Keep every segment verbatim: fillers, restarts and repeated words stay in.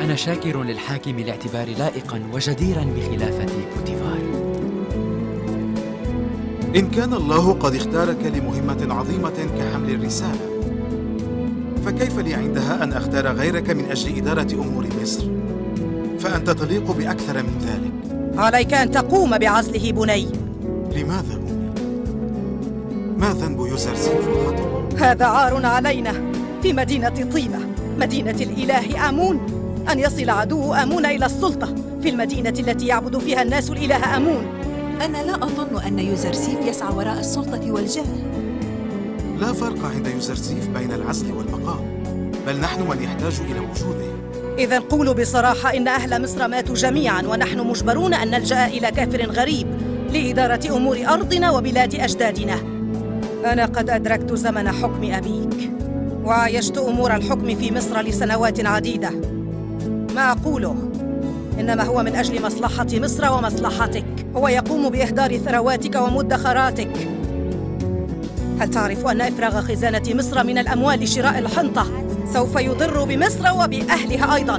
أنا شاكر للحاكم لاعتباري لائقاً وجديراً بخلافة بوتيفار. إن كان الله قد اختارك لمهمة عظيمة كحمل الرسالة، فكيف لي عندها أن أختار غيرك من أجل إدارة أمور مصر؟ فأنت تليق بأكثر من ذلك. عليك أن تقوم بعزله بني. لماذا أمي؟ ما ذنب يوزرسيف وخطره؟ هذا عار علينا في مدينة طيبة، مدينة الإله آمون، أن يصل عدو آمون إلى السلطة في المدينة التي يعبد فيها الناس الإله آمون. أنا لا أظن أن يوزرسيف يسعى وراء السلطة والجاه. لا فرق عند يوزرسيف بين العزل والبقاء، بل نحن من يحتاج إلى وجوده. إذن قولوا بصراحة إن أهل مصر ماتوا جميعاً، ونحن مجبرون أن نلجأ إلى كافر غريب لإدارة أمور أرضنا وبلاد أجدادنا. أنا قد أدركت زمن حكم أبيك، وعايشت أمور الحكم في مصر لسنوات عديدة. ما أقوله إنما هو من أجل مصلحة مصر ومصلحتك. هو يقوم بإهدار ثرواتك ومدخراتك. هل تعرف أن إفراغ خزانة مصر من الأموال لشراء الحنطة سوف يضر بمصر وبأهلها أيضاً؟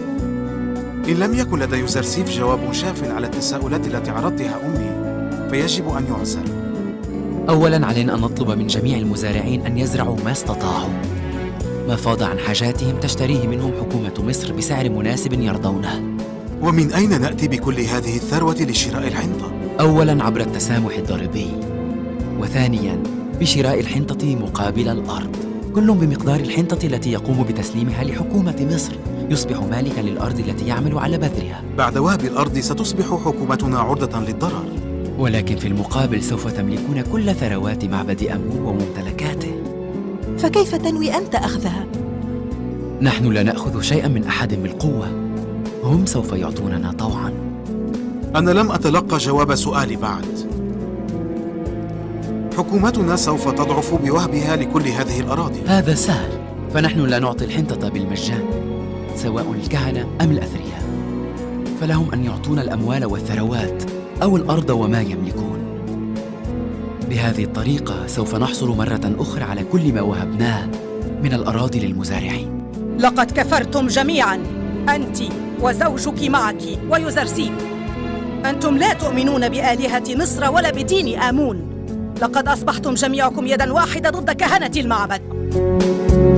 إن لم يكن لدى يوزرسيف جواب شاف على التساؤلات التي عرضتها أمي، فيجب أن يعزل. أولاً علينا أن نطلب من جميع المزارعين أن يزرعوا ما استطاعوا. ما فاض عن حاجاتهم تشتريه منهم حكومة مصر بسعر مناسب يرضونه. ومن أين نأتي بكل هذه الثروة لشراء الحنطة؟ أولاً عبر التسامح الضريبي، وثانياً بشراء الحنطة مقابل الأرض، كل بمقدار الحنطة التي يقوم بتسليمها لحكومة مصر. يصبح مالكاً للأرض التي يعمل على بذرها. بعد وهب الأرض ستصبح حكومتنا عرضة للضرر، ولكن في المقابل سوف تملكون كل ثروات معبد آمون وممتلكاته. فكيف تنوي أنت أخذها؟ نحن لا نأخذ شيئاً من أحد بالقوة، هم سوف يعطوننا طوعاً. أنا لم أتلقى جواب سؤالي بعد. حكومتنا سوف تضعف بوهبها لكل هذه الأراضي. هذا سهل، فنحن لا نعطي الحنطة بالمجان، سواء الكهنة أم الأثرياء، فلهم أن يعطونا الأموال والثروات أو الأرض وما يملكون. بهذه الطريقة سوف نحصل مرة أخرى على كل ما وهبناه من الأراضي للمزارعين. لقد كفرتم جميعاً، أنت وزوجك معك ويوزرسيف. أنتم لا تؤمنون بآلهة مصر ولا بدين آمون. لقد أصبحتم جميعكم يداً واحدة ضد كهنة المعبد.